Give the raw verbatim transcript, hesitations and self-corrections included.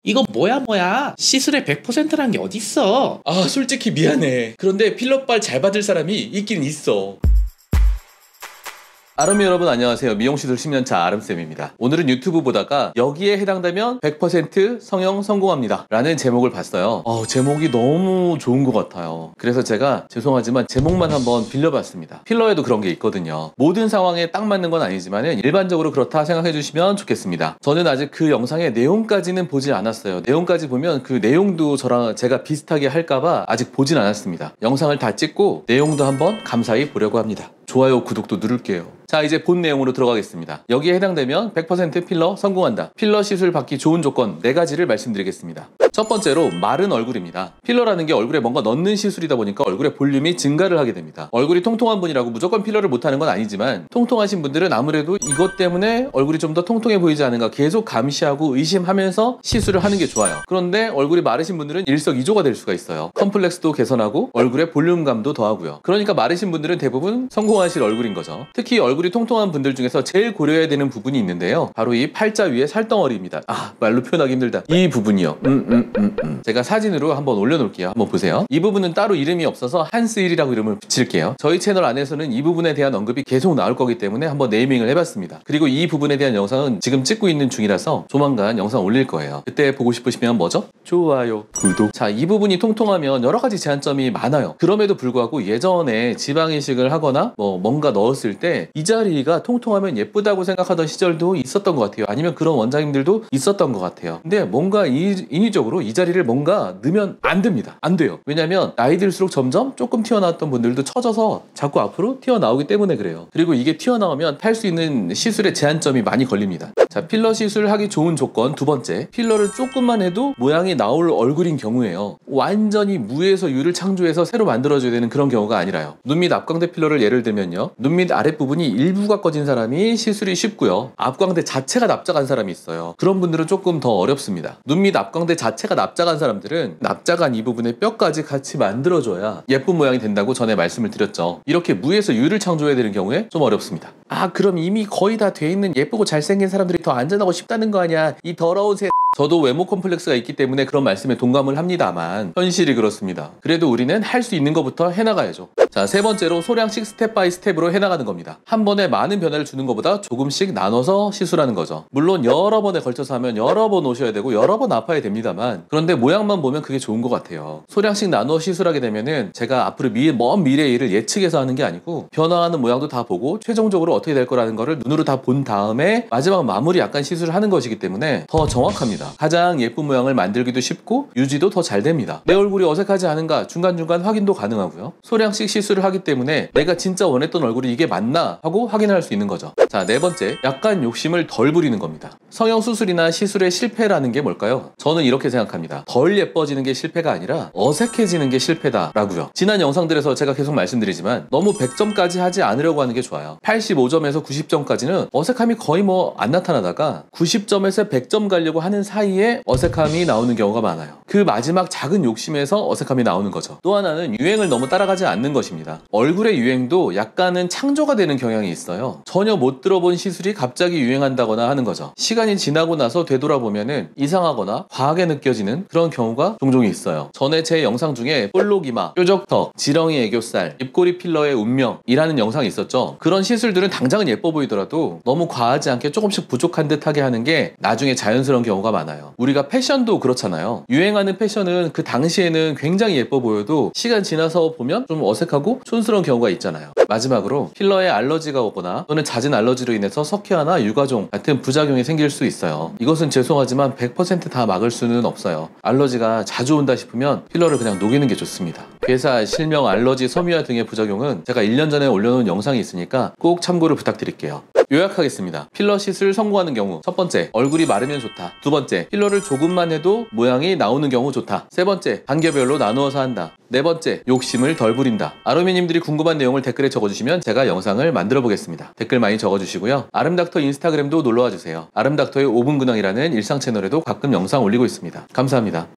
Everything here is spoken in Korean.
이거 뭐야 뭐야 시술의 백 퍼센트란 게 어딨어. 아 솔직히 미안해. 그런데 필러빨 잘 받을 사람이 있긴 있어. 아름이 여러분 안녕하세요. 미용시술 십 년차 아름쌤입니다. 오늘은 유튜브 보다가 여기에 해당되면 백 퍼센트 성형 성공합니다 라는 제목을 봤어요. 어, 제목이 너무 좋은 것 같아요. 그래서 제가 죄송하지만 제목만 한번 빌려봤습니다. 필러에도 그런 게 있거든요. 모든 상황에 딱 맞는 건 아니지만 일반적으로 그렇다 생각해 주시면 좋겠습니다. 저는 아직 그 영상의 내용까지는 보지 않았어요. 내용까지 보면 그 내용도 저랑 제가 비슷하게 할까봐 아직 보진 않았습니다. 영상을 다 찍고 내용도 한번 감사히 보려고 합니다. 좋아요, 구독도 누를게요. 자, 이제 본 내용으로 들어가겠습니다. 여기에 해당되면 백 퍼센트 필러 성공한다. 필러 시술 받기 좋은 조건 네 가지를 말씀드리겠습니다. 첫 번째로 마른 얼굴입니다. 필러라는 게 얼굴에 뭔가 넣는 시술이다 보니까 얼굴의 볼륨이 증가를 하게 됩니다. 얼굴이 통통한 분이라고 무조건 필러를 못하는 건 아니지만 통통하신 분들은 아무래도 이것 때문에 얼굴이 좀 더 통통해 보이지 않은가 계속 감시하고 의심하면서 시술을 하는 게 좋아요. 그런데 얼굴이 마르신 분들은 일석이조가 될 수가 있어요. 컴플렉스도 개선하고 얼굴의 볼륨감도 더하고요. 그러니까 마르신 분들은 대부분 성공하실 얼굴인 거죠. 특히 얼굴이 통통한 분들 중에서 제일 고려해야 되는 부분이 있는데요. 바로 이 팔자 위에 살덩어리입니다. 아, 말로 표현하기 힘들다. 이 부분이요. 음, 음, 음, 음. 제가 사진으로 한번 올려놓을게요. 한번 보세요. 이 부분은 따로 이름이 없어서 한스일이라고 이름을 붙일게요. 저희 채널 안에서는 이 부분에 대한 언급이 계속 나올 거기 때문에 한번 네이밍을 해봤습니다. 그리고 이 부분에 대한 영상은 지금 찍고 있는 중이라서 조만간 영상 올릴 거예요. 그때 보고 싶으시면 뭐죠? 좋아요, 구독. 자, 이 부분이 통통하면 여러 가지 제한점이 많아요. 그럼에도 불구하고 예전에 지방 이식을 하거나 뭐 뭔가 넣었을 때 이 자리가 통통하면 예쁘다고 생각하던 시절도 있었던 것 같아요. 아니면 그런 원장님들도 있었던 것 같아요. 근데 뭔가 이, 인위적으로 이 자리를 뭔가 넣으면 안 됩니다. 안 돼요. 왜냐면 나이 들수록 점점 조금 튀어나왔던 분들도 처져서 자꾸 앞으로 튀어나오기 때문에 그래요. 그리고 이게 튀어나오면 할 수 있는 시술의 제한점이 많이 걸립니다. 자, 필러 시술 하기 좋은 조건 두 번째, 필러를 조금만 해도 모양이 나올 얼굴인 경우에요. 완전히 무에서 유를 창조해서 새로 만들어줘야 되는 그런 경우가 아니라요. 눈 밑 앞광대 필러를 예를 들면요, 눈 밑 아랫부분이 일부가 꺼진 사람이 시술이 쉽고요, 앞광대 자체가 납작한 사람이 있어요. 그런 분들은 조금 더 어렵습니다. 눈 밑 앞광대 자체가 납작한 사람들은 납작한 이 부분의 뼈까지 같이 만들어줘야 예쁜 모양이 된다고 전에 말씀을 드렸죠. 이렇게 무에서 유를 창조해야 되는 경우에 좀 어렵습니다. 아, 그럼 이미 거의 다 돼 있는 예쁘고 잘생긴 사람들이 더 안전하고 쉽다는 거 아니야, 이 더러운 새. 저도 외모 컴플렉스가 있기 때문에 그런 말씀에 동감을 합니다만 현실이 그렇습니다. 그래도 우리는 할 수 있는 것부터 해나가야죠. 자, 세 번째로 소량씩 스텝 바이 스텝으로 해나가는 겁니다. 한 번에 많은 변화를 주는 것보다 조금씩 나눠서 시술하는 거죠. 물론 여러 번에 걸쳐서 하면 여러 번 오셔야 되고 여러 번 아파야 됩니다만, 그런데 모양만 보면 그게 좋은 것 같아요. 소량씩 나눠 시술하게 되면은 제가 앞으로 미, 먼 미래의 일을 예측해서 하는 게 아니고 변화하는 모양도 다 보고 최종적으로 어떻게 될 거라는 거를 눈으로 다 본 다음에 마지막 마무리 약간 시술을 하는 것이기 때문에 더 정확합니다. 가장 예쁜 모양을 만들기도 쉽고 유지도 더 잘 됩니다. 내 얼굴이 어색하지 않은가 중간중간 확인도 가능하고요. 소량씩 시술을 하기 때문에 내가 진짜 원했던 얼굴이 이게 맞나 하고 확인할 수 있는 거죠. 자, 네 번째, 약간 욕심을 덜 부리는 겁니다. 성형 수술이나 시술의 실패라는 게 뭘까요? 저는 이렇게 생각합니다. 덜 예뻐지는 게 실패가 아니라 어색해지는 게 실패다라고요. 지난 영상들에서 제가 계속 말씀드리지만 너무 백 점까지 하지 않으려고 하는 게 좋아요. 팔십오 점에서 구십 점까지는 어색함이 거의 뭐 안 나타나다가 구십 점에서 백 점 가려고 하는 사이에 어색함이 나오는 경우가 많아요. 그 마지막 작은 욕심에서 어색함이 나오는 거죠. 또 하나는 유행을 너무 따라가지 않는 것입니다. 얼굴의 유행도 약간은 창조가 되는 경향이 있어요. 전혀 못 들어본 시술이 갑자기 유행한다거나 하는 거죠. 시간이 지나고 나서 되돌아보면은 이상하거나 과하게 느껴지는 그런 경우가 종종 있어요. 전에 제 영상 중에 볼록이마, 뾰족턱, 지렁이 애교살, 입꼬리 필러의 운명이라는 영상이 있었죠. 그런 시술들은 당장은 예뻐 보이더라도 너무 과하지 않게 조금씩 부족한 듯하게 하는 게 나중에 자연스러운 경우가 많아요. 우리가 패션도 그렇잖아요. 유행하는 패션은 그 당시에는 굉장히 예뻐 보여도 시간 지나서 보면 좀 어색하고 촌스러운 경우가 있잖아요. 마지막으로 필러에 알러지가 오거나 또는 잦은 알러지로 인해서 석회화나 유가종 같은 부작용이 생길 수 있어요. 이것은 죄송하지만 백 퍼센트 다 막을 수는 없어요. 알러지가 자주 온다 싶으면 필러를 그냥 녹이는 게 좋습니다. 괴사, 실명, 알러지, 섬유화 등의 부작용은 제가 일 년 전에 올려놓은 영상이 있으니까 꼭 참고를 부탁드릴게요. 요약하겠습니다. 필러 시술 성공하는 경우, 첫 번째, 얼굴이 마르면 좋다. 두 번째, 필러를 조금만 해도 모양이 나오는 경우 좋다. 세 번째, 단계별로 나누어서 한다. 네 번째, 욕심을 덜 부린다. 아름이님들이 궁금한 내용을 댓글에 적어주시면 제가 영상을 만들어 보겠습니다. 댓글 많이 적어주시고요. 아름닥터 인스타그램도 놀러와 주세요. 아름닥터의 오 분 근황이라는 일상 채널에도 가끔 영상 올리고 있습니다. 감사합니다.